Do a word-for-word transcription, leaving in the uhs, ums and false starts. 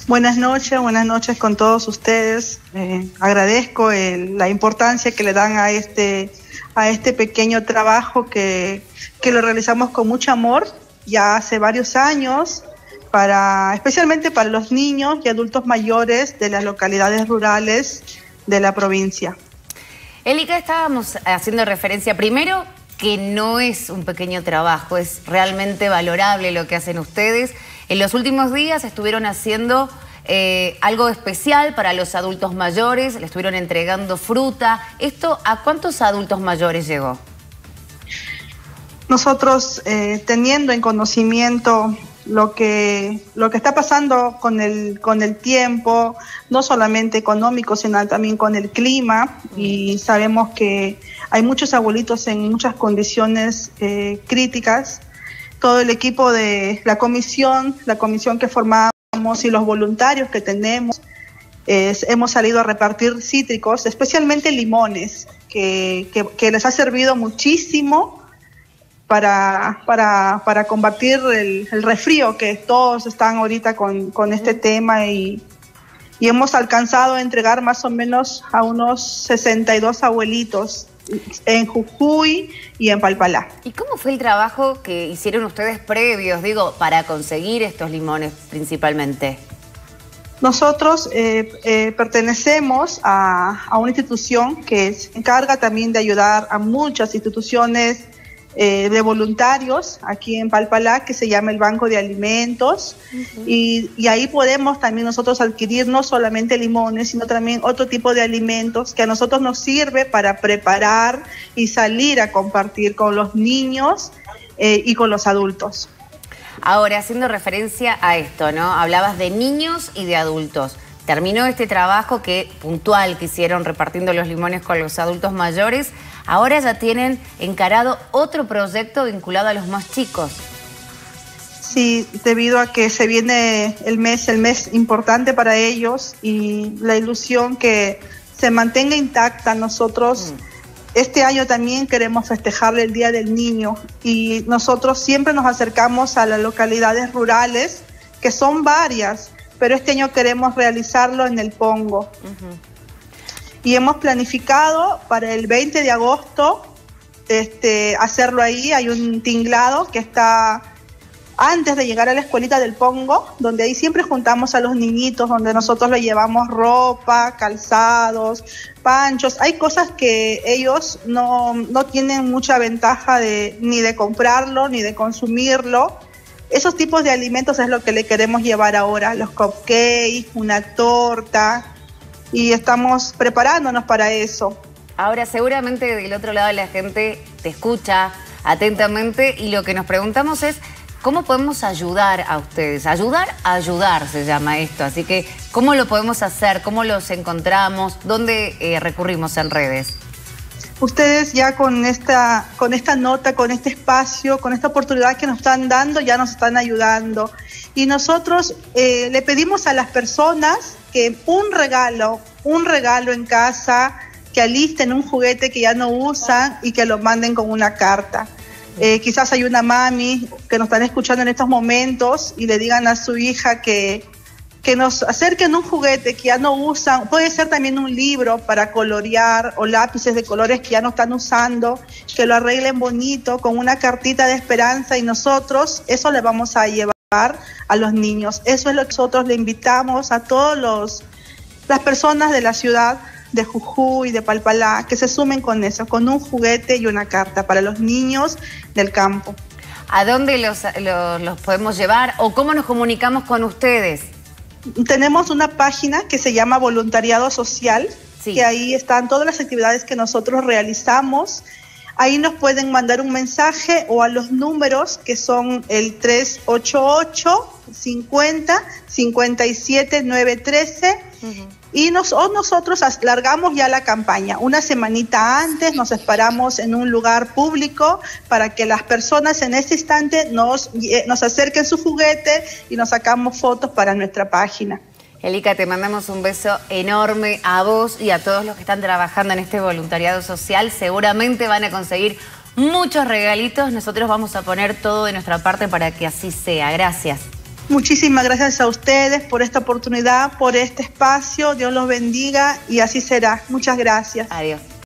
Buenas noches, buenas noches con todos ustedes. Eh, agradezco el, la importancia que le dan a este, a este pequeño trabajo que, que lo realizamos con mucho amor ya hace varios años, para, especialmente para los niños y adultos mayores de las localidades rurales de la provincia. Elika, estábamos haciendo referencia primero que no es un pequeño trabajo, es realmente valorable lo que hacen ustedes. En los últimos días estuvieron haciendo eh, algo especial para los adultos mayores, le estuvieron entregando fruta. ¿Esto a cuántos adultos mayores llegó? Nosotros, eh, teniendo en conocimiento lo que, lo que está pasando con el, con el tiempo, no solamente económico, sino también con el clima, y sabemos que hay muchos abuelitos en muchas condiciones eh, críticas. Todo el equipo de la comisión, la comisión que formamos y los voluntarios que tenemos, eh, hemos salido a repartir cítricos, especialmente limones, que, que, que les ha servido muchísimo para, para, para combatir el, el resfrío, que todos están ahorita con, con este tema, y, y hemos alcanzado a entregar más o menos a unos sesenta y dos abuelitos en Jujuy y en Palpalá. ¿Y cómo fue el trabajo que hicieron ustedes previos, digo, para conseguir estos limones principalmente? Nosotros eh, eh, pertenecemos a, a una institución que se encarga también de ayudar a muchas instituciones eh, de voluntarios aquí en Palpalá, que se llama el Banco de Alimentos. Uh-huh. y, y ahí podemos también nosotros adquirir no solamente limones, sino también otro tipo de alimentos que a nosotros nos sirve para preparar y salir a compartir con los niños eh, y con los adultos. Ahora, haciendo referencia a esto, ¿no? Hablabas de niños y de adultos. Terminó este trabajo que puntual que hicieron repartiendo los limones con los adultos mayores. Ahora ya tienen encarado otro proyecto vinculado a los más chicos. Sí, debido a que se viene el mes, el mes importante para ellos, y la ilusión que se mantenga intacta. Nosotros mm. este año también queremos festejarle el Día del Niño, y nosotros siempre nos acercamos a las localidades rurales, que son varias, pero este año queremos realizarlo en el Pongo. Uh-huh. Y hemos planificado para el veinte de agosto este, hacerlo ahí. Hay un tinglado que está antes de llegar a la escuelita del Pongo, donde ahí siempre juntamos a los niñitos, donde nosotros les llevamos ropa, calzados, panchos. Hay cosas que ellos no, no tienen mucha ventaja de, ni de comprarlo, ni de consumirlo. Esos tipos de alimentos es lo que le queremos llevar ahora, los cupcakes, una torta, y estamos preparándonos para eso. Ahora, seguramente del otro lado la gente te escucha atentamente, y lo que nos preguntamos es ¿cómo podemos ayudar a ustedes? Ayudar a ayudar se llama esto, así que ¿cómo lo podemos hacer? ¿Cómo los encontramos? ¿Dónde eh, recurrimos en redes? Ustedes ya con esta, con esta nota, con este espacio, con esta oportunidad que nos están dando, ya nos están ayudando. Y nosotros eh, le pedimos a las personas que un regalo, un regalo en casa, que alisten un juguete que ya no usan y que lo manden con una carta. Eh, quizás hay una mami que nos están escuchando en estos momentos y le digan a su hija que, que nos acerquen un juguete que ya no usan. Puede ser también un libro para colorear o lápices de colores que ya no están usando, que lo arreglen bonito con una cartita de esperanza, y nosotros eso le vamos a llevar a los niños. Eso es lo que nosotros le invitamos a todos los las personas de la ciudad de Jujuy, de Palpalá, que se sumen con eso, con un juguete y una carta para los niños del campo. ¿A dónde los, los, los podemos llevar o cómo nos comunicamos con ustedes? Tenemos una página que se llama Voluntariado Social, sí, que ahí están todas las actividades que nosotros realizamos. Ahí nos pueden mandar un mensaje o a los números que son el tres ocho ocho, cincuenta, cincuenta y siete, nueve trece. Uh-huh. Y nos, o nosotros largamos ya la campaña. Una semanita antes nos esperamos en un lugar público para que las personas en ese instante nos, nos acerquen su juguete y nos sacamos fotos para nuestra página. Elika, te mandamos un beso enorme a vos y a todos los que están trabajando en este voluntariado social. Seguramente van a conseguir muchos regalitos. Nosotros vamos a poner todo de nuestra parte para que así sea. Gracias. Muchísimas gracias a ustedes por esta oportunidad, por este espacio. Dios los bendiga y así será. Muchas gracias. Adiós.